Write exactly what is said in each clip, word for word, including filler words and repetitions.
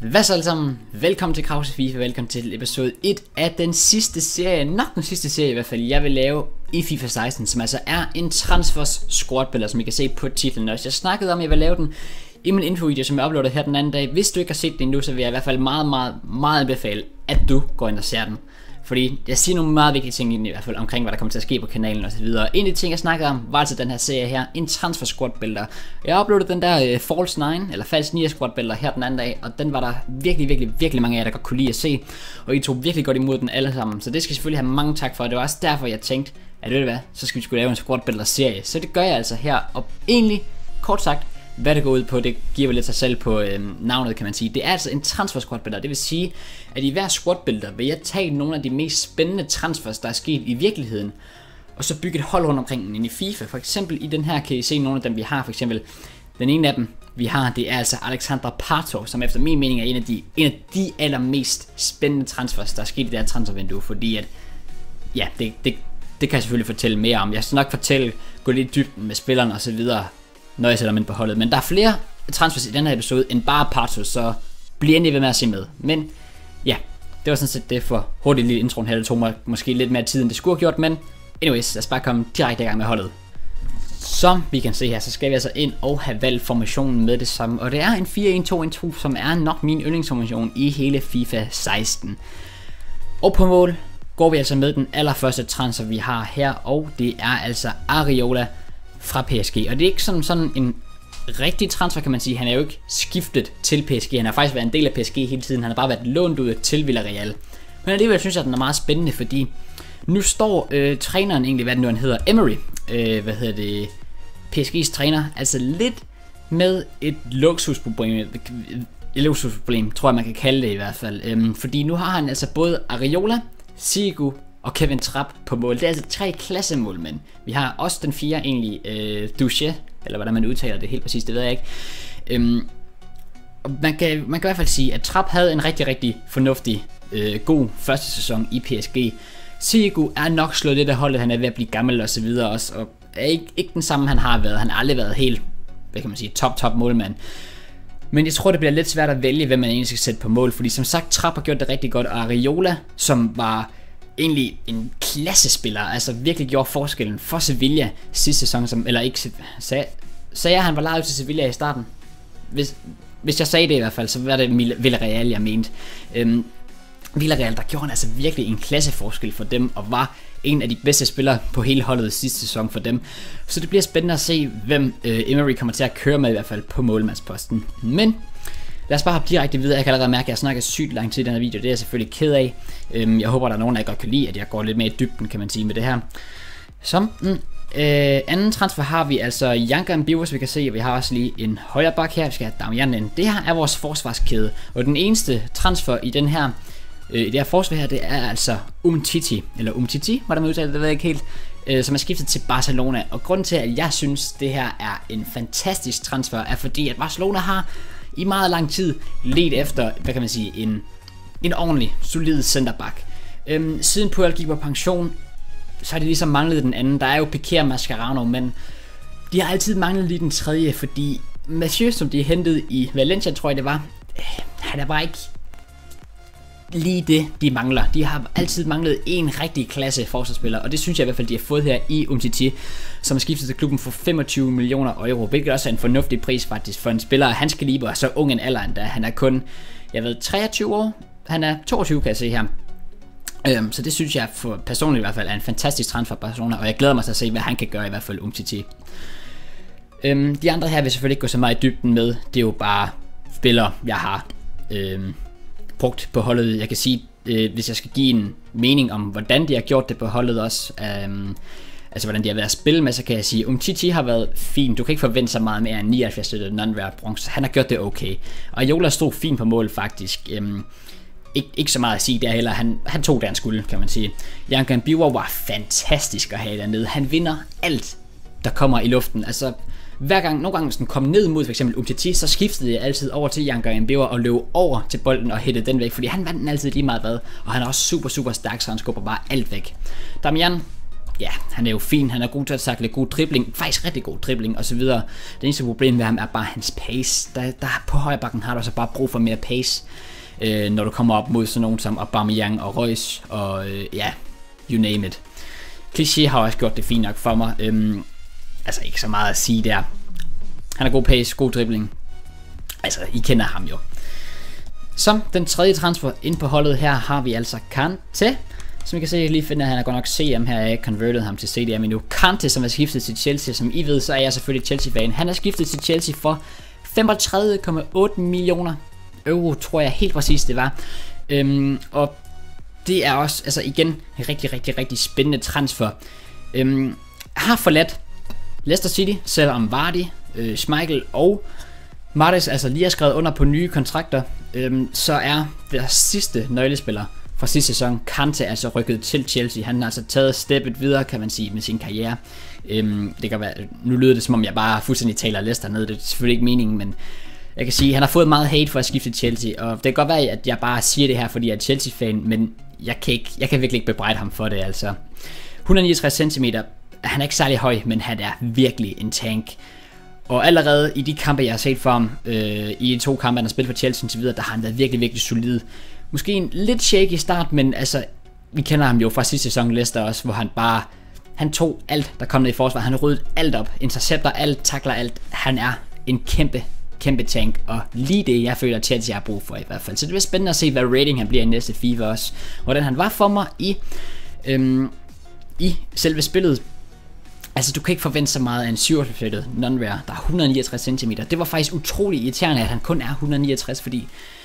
Hvad så alle sammen? Velkommen til Krause FIFA, velkommen til episode et af den sidste serie, nok den sidste serie i hvert fald, jeg vil lave i FIFA seksten, som altså er en transfers squad-billeder, som I kan se på titlen også. Jeg snakkede om, at jeg vil lave den i min infovideo, som jeg uploadede her den anden dag. Hvis du ikke har set den endnu, så vil jeg i hvert fald meget, meget, meget befale, at du går ind og ser den. Fordi jeg siger nogle meget vigtige ting i hvert fald omkring, hvad der kommer til at ske på kanalen og så videre. En af de ting, jeg snakkede om, var altså den her serie her, en transfer squad builder. Jeg uploadede den der uh, False nine, eller False nine squad builder her den anden dag, og den var der virkelig, virkelig, virkelig mange af jer, der godt kunne lide at se. Og I tog virkelig godt imod den alle sammen, så det skal jeg selvfølgelig have mange tak for. Det var også derfor, jeg tænkte, at ved du hvad, så skal vi skulle lave en squad builder serie. Så det gør jeg altså her, og egentlig, kort sagt, hvad det går ud på, det giver vel lidt sig selv på øhm, navnet, kan man sige. Det er altså en transfer squad builder. Det vil sige, at i hver squad builder vil jeg tage nogle af de mest spændende transfers, der er sket i virkeligheden, og så bygge et hold rundt omkring den ind i FIFA. For eksempel i den her kan I se nogle af dem, vi har. For eksempel den ene af dem, vi har, det er altså Alexander Pato, som efter min mening er en af de, en af de allermest spændende transfers, der er sket i det her transfervindue. Fordi at, ja, det, det, det kan jeg selvfølgelig fortælle mere om. Jeg skal nok fortælle, gå lidt i dybden med spillerne og så videre, når jeg sætter dem ind på holdet. Men der er flere transfers i den her episode end bare Pato, så bliv endelig ved med at se med. Men ja, det var sådan set det for hurtigt lille introen her. Det tog mig måske lidt mere tid, end det skulle have gjort, men anyways, lad os bare komme direkte i gang med holdet. Som vi kan se her, så skal vi altså ind og have valgt formationen med det samme. Og det er en fire en to en to, som er nok min yndlingsformation i hele FIFA seksten. Og på mål går vi altså med den allerførste transfer, vi har her, og det er altså Areola fra P S G. Og det er ikke sådan, sådan en rigtig transfer, kan man sige. Han er jo ikke skiftet til P S G. Han har faktisk været en del af P S G hele tiden. Han har bare været lånt ud til Villarreal. Men alligevel synes jeg, at den er meget spændende, fordi nu står øh, træneren egentlig, hvad det nu han hedder, Emery, øh, hvad hedder det, P S G's træner, altså lidt med et luksusproblem, et luksusproblem, tror jeg man kan kalde det i hvert fald. Øhm, fordi nu har han altså både Areola, Sigu og Kevin Trapp på mål. Det er altså tre klassemålmænd. Vi har også den fire egentlig, øh, Duche, eller hvordan man udtaler det helt præcis, det ved jeg ikke. Øhm, og man, kan, man kan i hvert fald sige, at Trapp havde en rigtig, rigtig fornuftig, øh, god første sæson i P S G. Sigu er nok slået lidt af holdet, han er ved at blive gammel og så videre også, og er ikke, ikke den samme han har været. Han har aldrig været helt, hvad kan man sige, top, top målmand. Men jeg tror, det bliver lidt svært at vælge, hvem man egentlig skal sætte på mål, fordi som sagt, Trapp har gjort det rigtig godt, og Areola, som var egentlig en klassespiller, altså virkelig gjorde forskellen for Sevilla sidste sæson, som, eller ikke, sag, sagde jeg, han var lejet til Sevilla i starten? Hvis, hvis jeg sagde det i hvert fald, så var det Villarreal, jeg mente. Øhm, Villarreal, der gjorde han altså virkelig en klasseforskel for dem, og var en af de bedste spillere på hele holdet sidste sæson for dem. Så det bliver spændende at se, hvem øh, Emery kommer til at køre med i hvert fald på målmandsposten. Men lad os bare hoppe direkte videre. Jeg kan allerede mærke, at jeg snakker sygt lang tid i den her video. Det er jeg selvfølgelig ked af. Øhm, jeg håber, der er nogen, der godt kan lide, at jeg går lidt mere i dybden, kan man sige, med det her. Som mm, øh, anden transfer har vi altså Yanka Mbiwa, vi kan se, og vi har også lige en højre bak her. Vi skal have Damian ind. Det her er vores forsvarskæde, og den eneste transfer i den her øh, i det her forsvar her, det er altså Umtiti, eller Umtiti, hvordan man udtaler det, det ved jeg ikke helt, øh, som er skiftet til Barcelona. Og grunden til, at jeg synes, det her er en fantastisk transfer, er fordi, at Barcelona har i meget lang tid ledt efter, hvad kan man sige, en, en ordentlig, solid centerback. Øhm, siden Puyol gik på pension, så har de ligesom manglet den anden. Der er jo Piqué og Mascherano, men de har altid manglet lige den tredje, fordi Mathieu, som de hentede i Valencia, tror jeg det var, øh, han er bare ikke lige det, de mangler. De har altid manglet en rigtig klasse forsvarsspiller, og det synes jeg i hvert fald, de har fået her i Umtiti, som er skiftet til klubben for femogtyve millioner euro, hvilket også er en fornuftig pris faktisk for en spiller af hans kaliber, og så ung en alder endda. Han er kun, jeg ved, treogtyve år. Han er toogtyve, kan jeg se her. Øhm, så det synes jeg for personligt i hvert fald er en fantastisk transfer for Barcelona, og jeg glæder mig til at se, hvad han kan gøre i hvert fald Umtiti. Øhm, de andre her vil selvfølgelig ikke gå så meget i dybden med. Det er jo bare spillere, jeg har øhm, brugt på holdet. Jeg kan sige, øh, hvis jeg skal give en mening om, hvordan de har gjort det på holdet også, øhm, altså hvordan de har været at spille med, så kan jeg sige, Umtiti har været fin. Du kan ikke forvente så meget mere end nioghalvfjerds non-rare bronze. Han har gjort det okay. Og Areola stod fint på mål faktisk. Øhm, ikke, ikke så meget at sige der heller. Han, han tog det, han skulle, kan man sige. Yanka Mbiwa var fantastisk at have dernede. Han vinder alt, der kommer i luften. Altså, hver gang, nogle gange hvis den kom ned mod for eksempel Umtiti, så skiftede jeg altid over til Yanka Mbiwa og løb over til bolden og hættede den væk, fordi han vandt den altid lige meget hvad. Og han er også super, super stærk, så han skubber bare alt væk. Damian, ja, han er jo fin, han er god til at takle, god dribling, faktisk rigtig god dribling og så videre. Det eneste problem med ham er bare hans pace. Der, der på højre bakken har du så bare brug for mere pace, øh, når du kommer op mod sådan nogen som Aubameyang og Reus og øh, ja, you name it. Kliché har også gjort det fint nok for mig. Øhm, altså ikke så meget at sige der. Han har god pace, god dribling. Altså, I kender ham jo. Som den tredje transfer ind på holdet her har vi altså Kante. Som I kan se, jeg lige finder, han er godt nok C M her, jeg har ikke converted ham til C D M endnu. Kante, som er skiftet til Chelsea, som I ved, så er jeg selvfølgelig Chelsea-fan. Han er skiftet til Chelsea for femogtredive komma otte millioner euro, tror jeg helt præcis det var. Øhm, og det er også, altså igen, en rigtig, rigtig, rigtig spændende transfer. Øhm, har forladt Leicester City, selvom Vardy, øh, Schmeichel og Mahrez altså lige har skrevet under på nye kontrakter, øhm, så er deres sidste nøglespiller fra sidste sæson, Kante, altså rykket til Chelsea. Han har altså taget steppet videre, kan man sige, med sin karriere. Øhm, det kan være, nu lyder det som om jeg bare fuldstændig taler Leicester ned, det er selvfølgelig ikke meningen, men jeg kan sige, at han har fået meget hate for at skifte til Chelsea, og det kan godt være, at jeg bare siger det her, fordi jeg er Chelsea-fan, men jeg kan, ikke, jeg kan virkelig ikke bebrejde ham for det, altså. et hundrede og niogtres centimeter, han er ikke særlig høj, men han er virkelig en tank. Og allerede i de kampe, jeg har set for ham, øh, i de to kampe, han har spillet for Chelsea og så videre, der har han været virkelig, virkelig solid. Måske en lidt shaky start, men altså, vi kender ham jo fra sidste sæson Leicester også, hvor han bare, han tog alt, der kom ned i forsvar. Han ryddede alt op, intercepter alt, takler alt. Han er en kæmpe, kæmpe tank, og lige det, jeg føler, at Chelsea har brug for i hvert fald. Så det bliver spændende at se, hvad rating han bliver i næste FIFA også. Hvordan han var for mig i, øhm, i selve spillet. Altså, du kan ikke forvente så meget af en syvoghalvfems non-rare, der er et hundrede og niogtres centimeter. Det var faktisk utrolig irriterende, at han kun er et hundrede og niogtres, fordi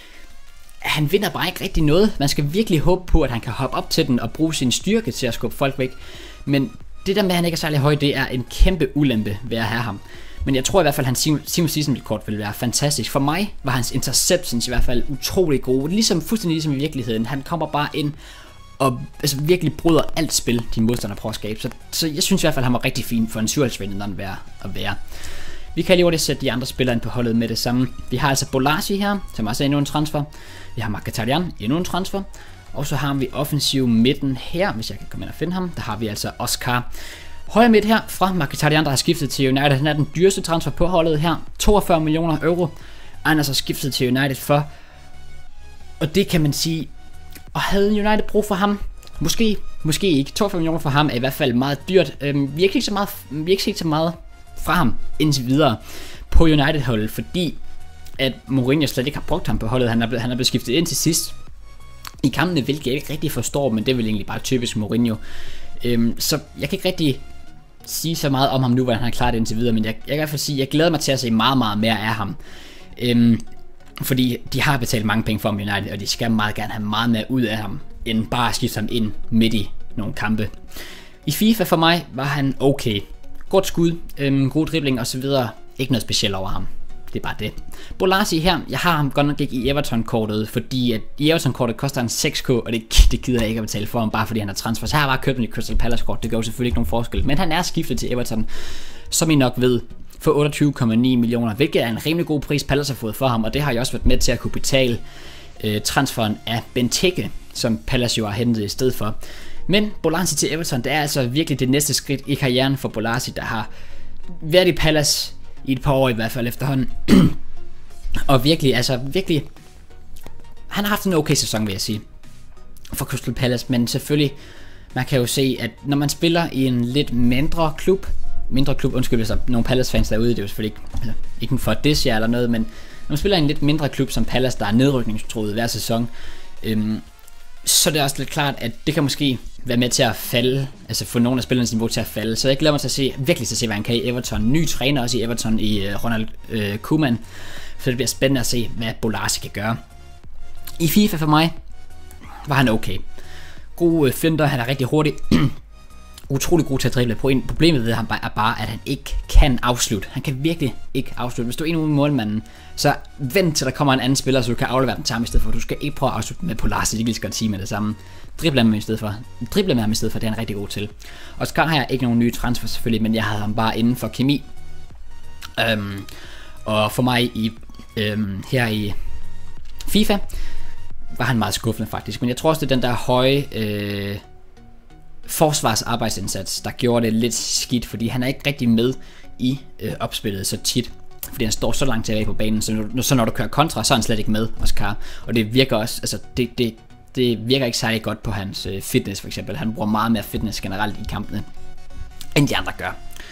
han vinder bare ikke rigtig noget. Man skal virkelig håbe på, at han kan hoppe op til den og bruge sin styrke til at skubbe folk væk. Men det der med, at han ikke er særlig høj, det er en kæmpe ulempe ved at have ham. Men jeg tror i hvert fald, at hans Team Season Record vil være fantastisk. For mig var hans interceptions i hvert fald utrolig gode. Ligesom, fuldstændig ligesom i virkeligheden. Han kommer bare ind og altså, virkelig bryder alt spil, de modstandere prøver at skabe. Så, så jeg synes i hvert fald, at han var rigtig fin for en syvoghalvtreds non-rare at være. Vi kan lige hurtigt sætte de andre spillere ind på holdet med det samme. Vi har altså Bolasie her, som også er endnu en transfer. Vi har Mkhitaryan, endnu en transfer. Og så har vi offensiv midten her, hvis jeg kan komme ind og finde ham. Der har vi altså Oscar. Højre midt her fra Mkhitaryan, der har skiftet til United. Han er den dyreste transfer på holdet her. toogfyrre millioner euro. Han er så skiftet til United for. Og det kan man sige. Og havde United brug for ham? Måske, måske ikke. toogfyrre millioner for ham er i hvert fald meget dyrt. Øhm, vi har ikke set så meget, vi har ikke set så meget fra ham indtil videre på United-holdet, fordi at Mourinho slet ikke har brugt ham på holdet. Han er blevet, han er blevet skiftet ind til sidst i kampene, hvilket jeg ikke rigtig forstår, men det er vel egentlig bare typisk Mourinho. Øhm, så jeg kan ikke rigtig sige så meget om ham nu, hvordan han har klaret det indtil videre, men jeg, jeg kan i hvert fald sige, at jeg glæder mig til at se meget, meget mere af ham. Øhm, fordi de har betalt mange penge for ham United, og de skal meget gerne have meget mere ud af ham, end bare at skifte ham ind midt i nogle kampe. I FIFA for mig var han okay. Godt skud, øhm, god dribling og så videre. Ikke noget specielt over ham. Det er bare det. Bolasie her, jeg har ham godt nok ikke i Everton-kortet, fordi at i Everton-kortet koster han seks k, og det, det gider jeg ikke at betale for ham, bare fordi han er transfer. Så har jeg bare købt en i Crystal Palace-kort, det gør jo selvfølgelig ikke nogen forskel. Men han er skiftet til Everton, som I nok ved, for otteogtyve komma ni millioner, hvilket er en rimelig god pris, Palace har fået for ham, og det har jeg også været med til at kunne betale øh, transferen af Benteke, som Palace jo har hentet i stedet for. Men Bolasie til Everton, det er altså virkelig det næste skridt i karrieren for Bolasie, der har været i Palace i et par år i hvert fald efterhånden. Og virkelig, altså virkelig, han har haft en okay sæson, vil jeg sige, for Crystal Palace, men selvfølgelig, man kan jo se, at når man spiller i en lidt mindre klub, mindre klub, undskyld hvis der er nogle Palace-fans derude, det er jo selvfølgelig ikke, altså, ikke for det eller noget, men når man spiller i en lidt mindre klub som Palace, der er nedrykningstroet hver sæson, øhm, så det er også lidt klart, at det kan måske være med til at falde, altså få nogle af spillernes niveau til at falde. Så jeg glæder mig til at se, virkelig til at se, hvad han kan i Everton. Ny træner også i Everton i uh, Ronald uh, Koeman. Så det bliver spændende at se, hvad Bolasie kan gøre. I FIFA for mig var han okay. God uh, finder, han er rigtig hurtig. Utrolig god til at drible. Problemet ved ham er bare, at han ikke kan afslutte. Han kan virkelig ikke afslutte. Hvis du er en ude målmanden, så vent til der kommer en anden spiller, så du kan aflevere den til ham i stedet for. Du skal ikke prøve at afslutte med Bolasie, det kan godt sige med det samme. Drible med ham i stedet for. Drible med ham i stedet for, det er han rigtig god til. Og Oscar har jeg ikke nogen nye transfer selvfølgelig, men jeg havde ham bare inden for kemi. Øhm, og for mig i øhm, her i FIFA var han meget skuffende faktisk. Men jeg tror også, det er den der høje... Øh, forsvarsarbejdsindsats, der gjorde det lidt skidt, fordi han er ikke rigtig med i øh, opspillet så tit, fordi han står så langt tilbage på banen, så når, så når du kører kontra, så er han slet ikke med, Oscar, og det virker også, altså det, det, det virker ikke særlig godt på hans øh, fitness for eksempel. Han bruger meget mere fitness generelt i kampene, end de andre gør.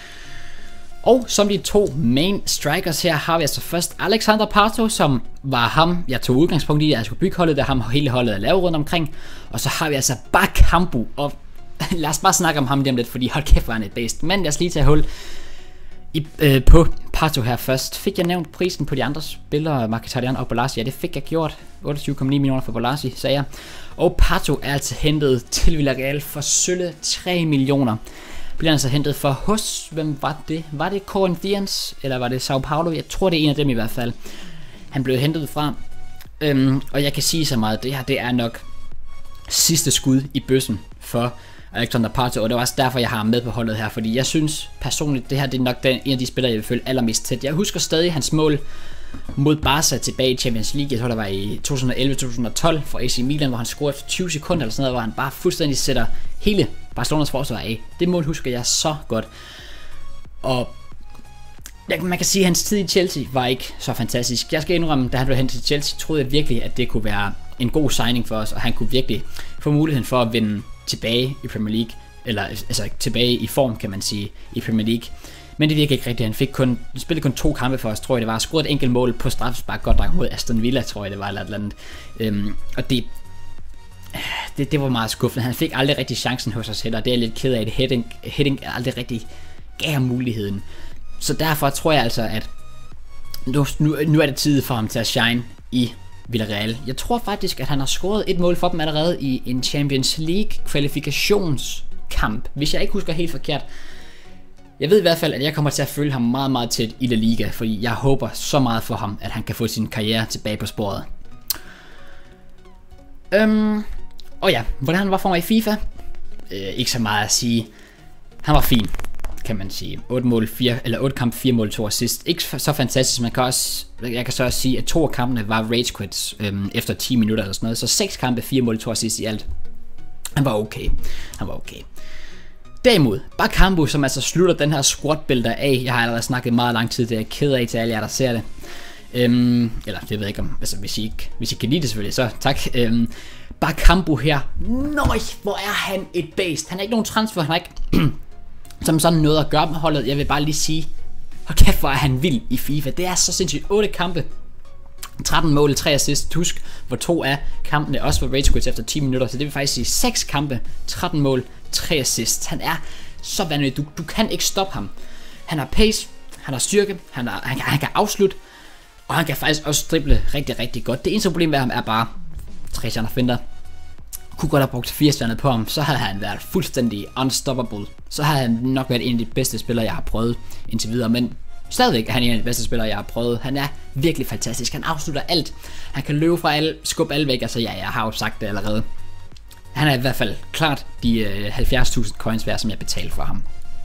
Og som de to main strikers her, har vi altså først Alexander Pato, som var ham, jeg tog udgangspunkt i, at jeg skulle bygge holdet, der ham hele holdet er lavet rundt omkring. Og så har vi altså Bakambu, og lad os bare snakke om ham lige om lidt, fordi hold kæft, var han et bedst. Men lad os lige tage hul i, øh, på Pato her først. Fik jeg nævnt prisen på de andre spillere, Mkhitaryan og Bolasie? Ja, det fik jeg gjort. otteogtyve komma ni millioner for Bolasie, sagde jeg. Og Pato er altså hentet til Villarreal for sølle tre millioner. Bliver han så hentet for hos, hvem var det? Var det Corinthians, eller var det Sao Paulo? Jeg tror det er en af dem i hvert fald. Han blev hentet fra, øhm, og jeg kan sige så meget, det her det er nok sidste skud i bøssen for Alexander Pato, og det var også derfor jeg har ham med på holdet her, fordi jeg synes personligt, det her det er nok den, en af de spillere jeg vil følge allermest tæt. Jeg husker stadig hans mål mod Barca tilbage i Champions League, jeg tror det var i to tusind og elleve til to tusind og tolv for A C Milan, hvor han scorede efter tyve sekunder eller sådan noget, hvor han bare fuldstændig sætter hele Barcelonas forsvar af. Det mål husker jeg så godt. Og man kan sige, at hans tid i Chelsea var ikke så fantastisk. Jeg skal indrømme, da han blev hentet til Chelsea, troede jeg virkelig, at det kunne være en god signing for os, og han kunne virkelig få muligheden for at vinde tilbage i Premier League, eller altså tilbage i form, kan man sige, i Premier League. Men det virkede ikke rigtigt. Han fik kun, han spillede kun to kampe for os, tror jeg det var. Scoret et enkelt mål på straffespark, godt nok mod Aston Villa, tror jeg det var, eller et eller andet. Øhm, og det, det, det var meget skuffende. Han fik aldrig rigtig chancen hos os heller. Det er jeg lidt ked af, at Heading, Heading aldrig rigtig gav ham muligheden. Så derfor tror jeg altså, at nu, nu, nu er det tid for ham til at shine i Villarreal. Jeg tror faktisk, at han har scoret et mål for dem allerede i en Champions League kvalifikationskamp, hvis jeg ikke husker helt forkert. Jeg ved i hvert fald, at jeg kommer til at følge ham meget, meget tæt i La Liga, fordi jeg håber så meget for ham, at han kan få sin karriere tilbage på sporet. Øhm, og ja, hvordan han var for mig i FIFA? Øh, ikke så meget at sige. Han var fin, kan man sige. otte mål, fire, eller otte kampe, fire mål, to assist. Ikke så fantastisk, man kan også, jeg kan så også sige, at to af kampene var rage quits øhm, efter ti minutter eller sådan noget. Så seks kampe, fire mål, to assist i alt. Han var okay. Han var okay. Derimod, Bakambu, som altså slutter den her squat-bælter af. Jeg har allerede snakket meget lang tid, det er jeg ked af til alle jer, der ser det. Øhm, eller det ved jeg ikke om, altså hvis I, ikke, hvis I kan lide det selvfølgelig, så tak. Øhm, Bakambu her, nøj, hvor er han et based. Han er ikke nogen transfer, han er ikke som sådan noget at gøre med holdet. Jeg vil bare lige sige, hold kæft, hvor er han vild i FIFA. Det er så sindssygt. otte kampe, tretten mål, tre assist. Husk, hvor to af kampene også var rage quits efter ti minutter. Så det vil faktisk sige seks kampe, tretten mål, tre assist. Han er så vanvittig. Du, du kan ikke stoppe ham. Han har pace, han har styrke, han, har, han, kan, han kan afslutte, og han kan faktisk også drible rigtig, rigtig godt. Det eneste problem med ham er bare, tre stjerner finder, kunne godt have brugt fire stjerner på ham, så havde han været fuldstændig unstoppable. Så havde han nok været en af de bedste spillere, jeg har prøvet indtil videre, men stadigvæk er han en af de bedste spillere, jeg har prøvet. Han er virkelig fantastisk. Han afslutter alt. Han kan løbe fra alle, skubbe alle væk. Altså ja, jeg har jo sagt det allerede. Han er i hvert fald klart de øh, halvfjerds tusind coins værd, som jeg betalte for ham.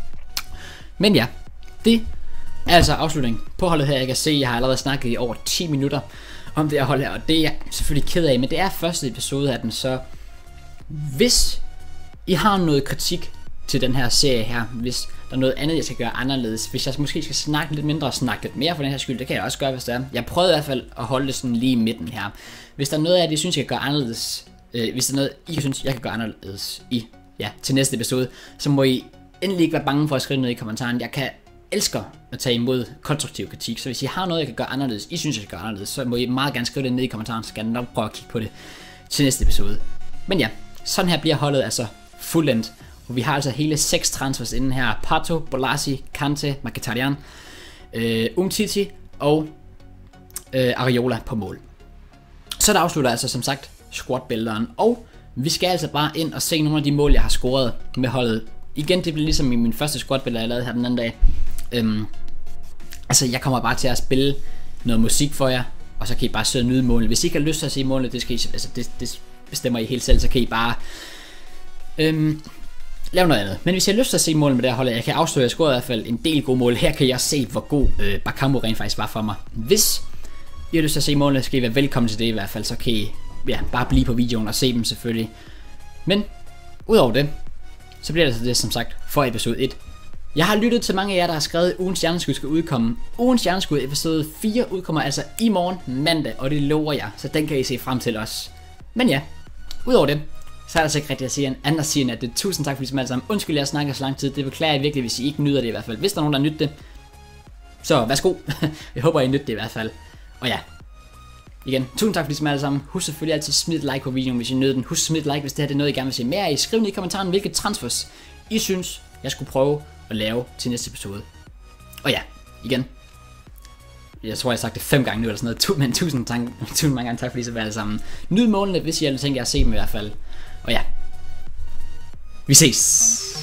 Men ja, det er altså afslutningen på holdet her. Jeg kan se, jeg har allerede snakket i over ti minutter om det her hold her, og det er jeg selvfølgelig ked af, men det er første episode af den, så hvis I har noget kritik til den her serie her, hvis der er noget andet, jeg skal gøre anderledes, hvis jeg måske skal snakke lidt mindre og snakke lidt mere for den her skyld, det kan jeg også gøre, hvis det er. Jeg prøvede i hvert fald at holde det sådan lige i midten her. Hvis der er noget af det, jeg synes, jeg kan gøre anderledes, øh, hvis der er noget, I synes, jeg kan gøre anderledes i, ja, til næste episode, så må I endelig ikke være bange for at skrive noget i kommentaren. Jeg kan elsker at tage imod konstruktiv kritik, så hvis I har noget, jeg kan gøre anderledes, I synes, jeg kan gøre anderledes, så må I meget gerne skrive det ned i kommentaren, så skal jeg nok prøve at kigge på det til næste episode. Men ja, sådan her bliver holdet altså fuldendt. Og vi har altså hele seks transfers inden her. Pato, Bolasie, Kante, Mkhitaryan, øh, Umtiti og øh, Areola på mål. Så der afslutter altså som sagt squad-bælteren. Og vi skal altså bare ind og se nogle af de mål, jeg har scoret med holdet. Igen, det bliver ligesom i min første squad-bælter, jeg lavede her den anden dag. Øhm, altså, jeg kommer bare til at spille noget musik for jer, og så kan I bare sidde og nyde målene. Hvis I ikke har lyst til at se målene, det, skal I, altså, det, det bestemmer I helt selv, så kan I bare øhm, lave noget andet. Men hvis I har lyst til at se målene med det her hold, jeg kan afsløre, at jeg scorede i hvert fald en del gode mål. Her kan jeg se, hvor god øh, Bakambu rent faktisk var for mig. Hvis I har lyst til at se målene, skal I være velkommen til det i hvert fald, så kan I ja, bare blive på videoen og se dem selvfølgelig. Men udover det, så bliver det altså det som sagt for episode et. Jeg har lyttet til mange af jer, der har skrevet, at ugens hjerneskud skal udkomme. Ugens hjerneskud episode fire udkommer altså i morgen mandag, og det lover jeg, så den kan I se frem til også. Men ja, udover det, så er der så ikke rigtig at sige en anden at sige end at det. Tusind tak fordi I alle sammen. Undskyld, jeg snakker så lang tid. Det beklager jeg virkelig, hvis I ikke nyder det i hvert fald. Hvis der er nogen, der nyder det, så værsgo. Jeg håber, I nyder det i hvert fald. Og ja, igen, tusind tak fordi I alle sammen. Husk selvfølgelig altid at smide et like på videoen, hvis I nyder den. Husk at smide et like, hvis det her er noget, I gerne vil se mere af. Skriv ned i kommentaren, hvilke transfers I synes, jeg skulle prøve at lave til næste episode. Og ja, igen. Jeg tror, jeg har sagt det fem gange nu, eller sådan noget. Men tusind, tak, tusind mange gange tak, fordi I så var alle sammen. Nyd målene, hvis I har tænkt jer at se dem i hvert fald. Og ja, vi ses.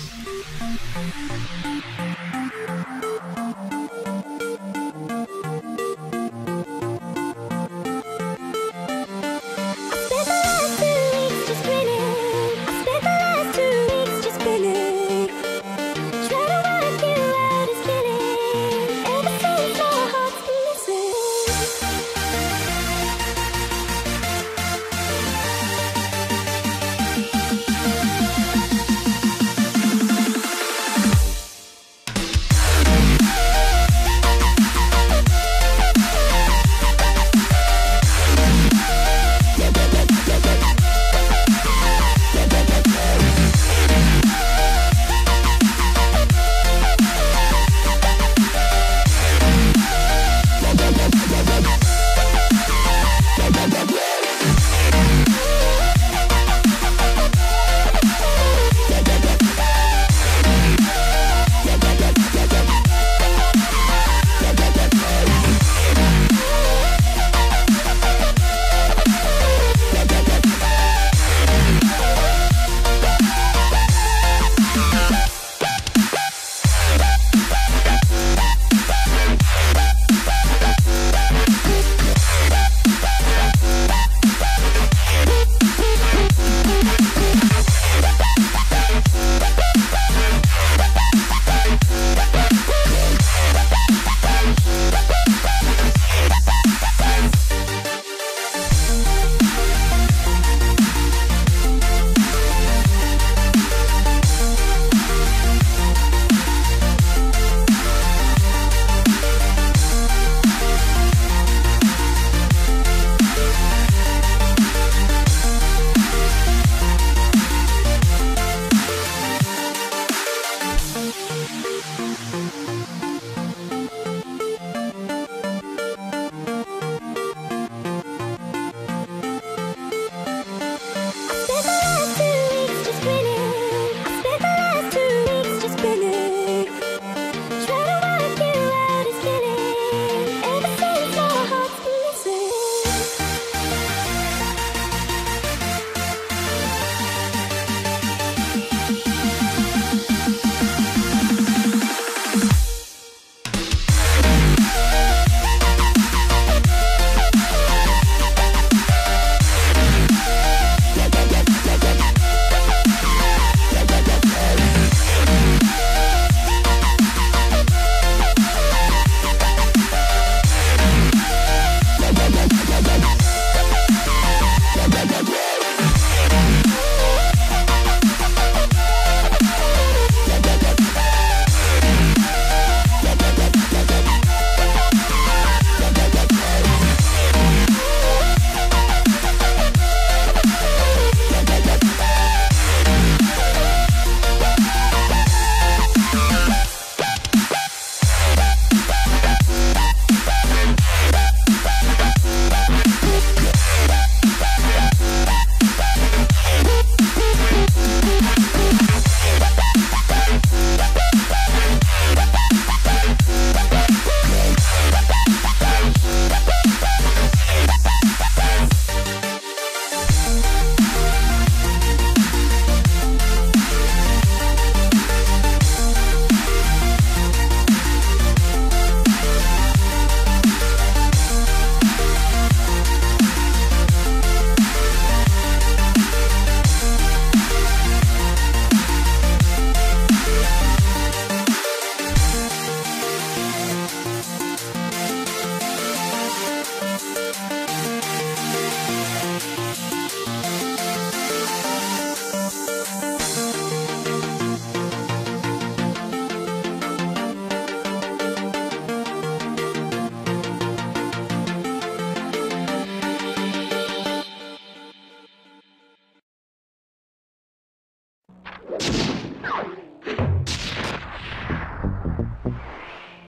Bye.